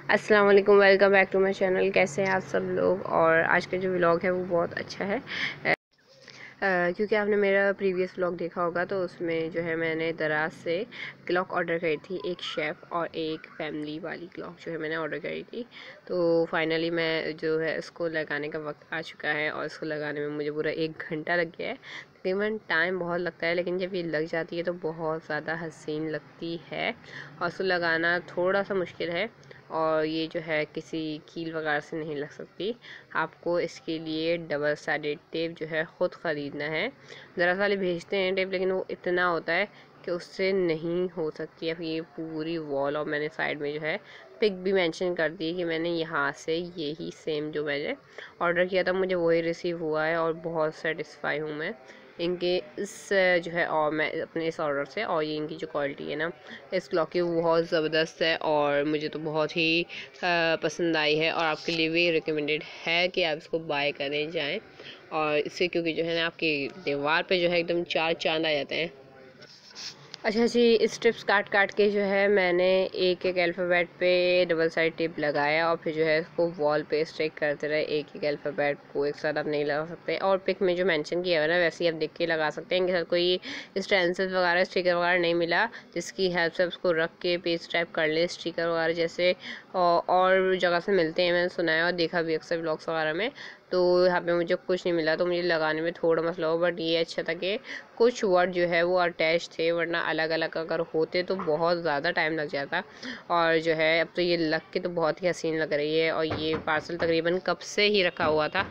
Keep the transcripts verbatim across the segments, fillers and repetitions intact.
अस्सलाम वालेकुम, welcome back to my channel. कैसे हैं आप सब लोग। और आज का जो व्लॉग है वो बहुत अच्छा है Uh, क्योंकि आपने मेरा प्रीवियस व्लॉग देखा होगा तो उसमें जो है मैंने दराज से क्लॉक ऑर्डर करी थी, एक शेफ़ और एक फैमिली वाली क्लॉक जो है मैंने ऑर्डर करी थी। तो फाइनली मैं जो है इसको लगाने का वक्त आ चुका है और इसको लगाने में मुझे पूरा एक घंटा लग गया है। तकरीबन टाइम बहुत लगता है लेकिन जब ये लग जाती है तो बहुत ज़्यादा हसीन लगती है और इसको लगाना थोड़ा सा मुश्किल है। और ये जो है किसी कील वगैरह से नहीं लग सकती। आपको इसके लिए डबल साइडेड टेप जो है ख़ुद ख़रीदना है। ज़रा वाले भेजते हैं टेप लेकिन वो इतना होता है कि उससे नहीं हो सकती है ये पूरी वॉल। और मैंने साइड में जो है पिक भी मेंशन कर दी कि मैंने यहाँ से यही सेम जो मैंने ऑर्डर किया था मुझे वही रिसीव हुआ है और बहुत सेटिस्फाई हूँ मैं इनके इस जो है और मैं अपने इस ऑर्डर से। और ये इनकी जो क्वालिटी है ना इस क्लॉक की वो बहुत ज़बरदस्त है और मुझे तो बहुत ही पसंद आई है और आपके लिए भी रिकमेंडेड है कि आप इसको बाय करें जाएं। और इससे क्योंकि जो है ना आपकी दीवार पे जो है एकदम चार चांद आ जाते हैं। अच्छा जी, स्ट्रिप्स काट काट के जो है मैंने एक एक अल्फ़ाबेट पे डबल साइड टेप लगाया और फिर जो है इसको वॉल पे स्टिक करते रहे। एक एक अल्फ़ाबेट को एक साथ आप नहीं लगा सकते और पिक में जो मेंशन किया हुआ है ना वैसे ही आप देख के लगा सकते हैं। इनके साथ कोई स्टेंसिल वगैरह स्टिकर वगैरह नहीं मिला जिसकी हेल्प से उसको रख के पेज टाइप कर ले स्टिकर वगैरह जैसे और जगह से मिलते हैं। मैंने सुना है और देखा भी अक्सर ब्लॉग्स वगैरह में। तो यहाँ पे मुझे कुछ नहीं मिला तो मुझे लगाने में थोड़ा मसला हो। बट ये अच्छा था कि कुछ वर्ड जो है वो अटैच थे, वरना अलग अलग अगर होते तो बहुत ज़्यादा टाइम लग जाता। और जो है अब तो ये लग के तो बहुत ही हसीन लग रही है। और ये पार्सल तकरीबन कब से ही रखा हुआ था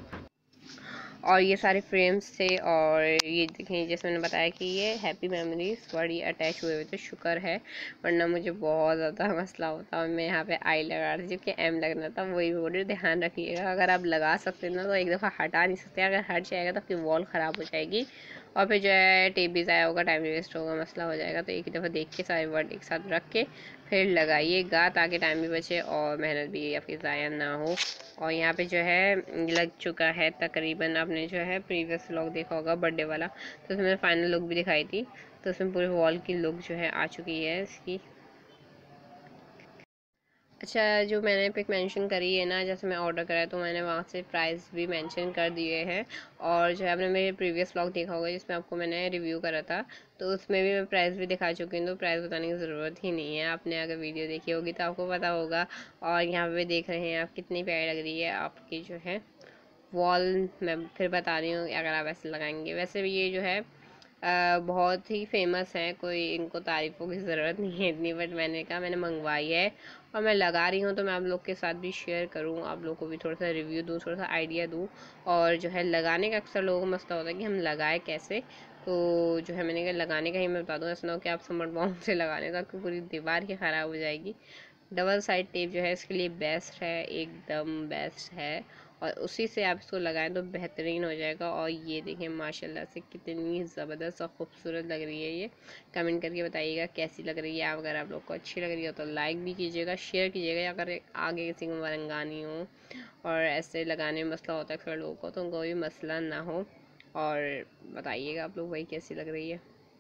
और ये सारे फ्रेम्स थे। और ये देखें जैसे मैंने बताया कि ये हैप्पी मेमोरीज बड़ी अटैच हुए हुए थे, शुक्र है वरना मुझे बहुत ज़्यादा मसला होता। और मैं यहाँ पे आई लगा रही थी जबकि एम लगना था। वही बोल रही ध्यान रखिएगा अगर आप लगा सकते ना तो एक दफ़ा हटा नहीं सकते। अगर हट जाएगा तो आपकी वॉल ख़राब हो जाएगी और फिर जो है टेप भी ज़ाया होगा, टाइम भी वेस्ट होगा, मसला हो जाएगा। तो एक ही दफ़ा देख के सारे वर्ड एक साथ रख के फिर लगाइएगा ताकि टाइम भी बचे और मेहनत भी आपकी ज़ाया ना हो। और यहाँ पे जो है लग चुका है तकरीबन। आपने जो है प्रीवियस व्लॉग देखा होगा बर्थडे वाला तो उसमें फाइनल लुक भी दिखाई थी। तो उसमें पूरे वॉल की लुक जो है आ चुकी है इसकी। अच्छा, जो मैंने पिक मेंशन करी है ना जैसे मैं ऑर्डर करा है तो मैंने वहाँ से प्राइस भी मेंशन कर दिए हैं। और जो है आपने मेरे प्रीवियस व्लॉग देखा होगा जिसमें आपको मैंने रिव्यू करा था तो उसमें भी मैं प्राइस भी दिखा चुकी हूँ। तो प्राइस बताने की ज़रूरत ही नहीं है, आपने अगर वीडियो देखी होगी तो आपको पता होगा। और यहाँ पे देख रहे हैं आप कितनी प्यारी लग रही है आपकी जो है वॉल। मैं फिर बता रही हूँ अगर आप ऐसे लगाएंगे। वैसे भी ये जो है आ, बहुत ही फेमस है, कोई इनको तारीफ़ों की ज़रूरत नहीं है इतनी। बट मैंने कहा मैंने मंगवाई है और मैं लगा रही हूँ तो मैं आप लोग के साथ भी शेयर करूँ, आप लोग को भी थोड़ा सा रिव्यू दूँ, थोड़ा सा आइडिया दूँ। और जो है लगाने का अक्सर लोगों को मसला होता है कि हम लगाए कैसे। तो जो है मैंने कहा लगाने का ही मैं बता दूँ, ऐसा ना हो कि आप समर्ट बॉम्ब से लगा लें तो आपकी पूरी दीवार ही ख़राब हो जाएगी। डबल साइड टेप जो है इसके लिए बेस्ट है, एकदम बेस्ट है। और उसी से आप इसको लगाएं तो बेहतरीन हो जाएगा। और ये देखें माशाल्लाह से कितनी ज़बरदस्त और ख़ूबसूरत लग रही है। ये कमेंट करके बताइएगा कैसी लग रही है। आप अगर आप लोग को अच्छी लग रही हो तो लाइक भी कीजिएगा, शेयर कीजिएगा। अगर आगे किसी को मंगानी हो और ऐसे लगाने में मसला होता है अक्सर लोगों को तो उनको भी मसला ना हो। और बताइएगा आप लोग वही कैसी लग रही है।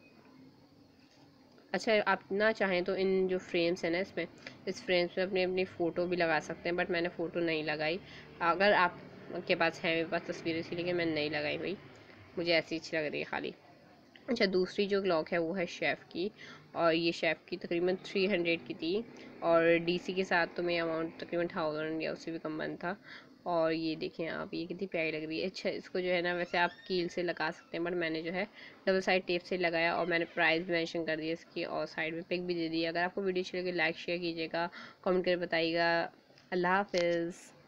अच्छा, आप ना चाहें तो इन जो फ्रेम्स हैं ना इसमें इस फ्रेम्स में अपनी अपनी फ़ोटो भी लगा सकते हैं। बट मैंने फ़ोटो नहीं लगाई। अगर आपके पास है, मेरे पास तस्वीरें थी लेकिन मैंने नहीं लगाई हुई, मुझे ऐसी अच्छी लग रही है खाली। अच्छा, दूसरी जो क्लॉक है वो है शेफ़ की। और ये शेफ़ की तकरीबन थ्री हंड्रेड की थी और डीसी के साथ तो मेरा अमाउंट तकरीबन थाउजेंड या उससे भी कम बन था। और ये देखें आप, ये कितनी प्यारी लग रही है। अच्छा, इसको जो है ना वैसे आप कील से लगा सकते हैं बट मैंने जो है डबल साइड टेप से लगाया और मैंने प्राइस भी मेंशन कर दिया इसकी और साइड में पिक भी दे दी। अगर आपको वीडियो अच्छी लगे लाइक शेयर कीजिएगा, कमेंट करके बताइएगा। अल्लाह हाफिज़।